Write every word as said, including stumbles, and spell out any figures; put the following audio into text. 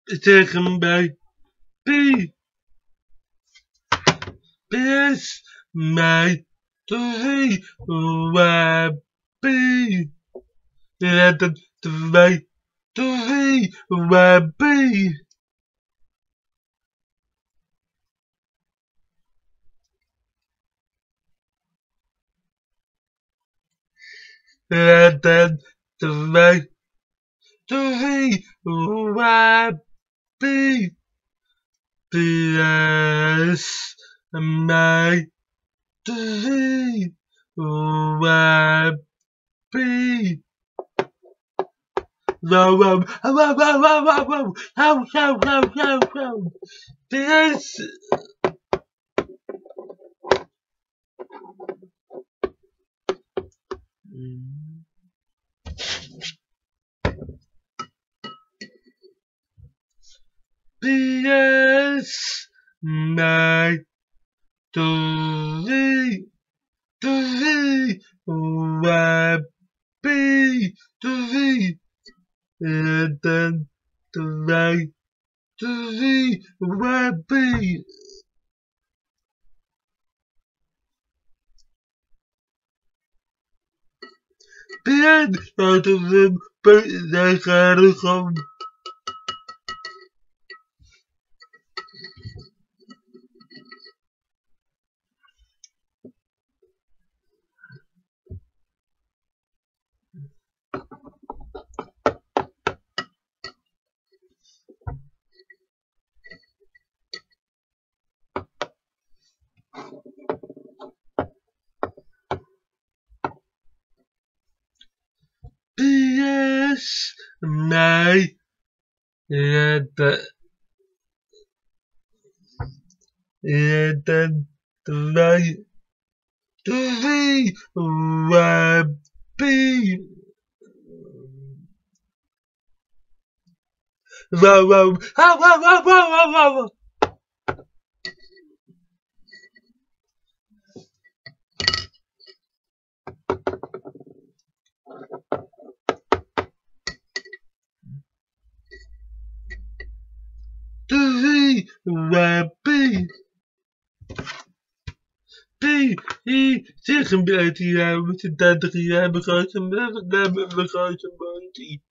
zeggen bij P. P is mij twee, waar P. Let het twee, twee, waar P. Let het twee, twee, waar P. Plus mij twee, waar P. Wow, wow, wow, wow, wow, wow, wow, wow, wow, wow, wow, wow. Plus Plus mij twee, twee, waar P twee. Dan twee, twee, waar P. Bien, laten we hem naar gaan. Yes, mij redden, redden twee, twee, waar P. Wow, wow, wow, wow, wow, wow, wow, wow. Twee, waar P. P, hier, zeg een beetje, ja, we moeten dertig jaar begrijpen, we begrijpen, we begrijpen,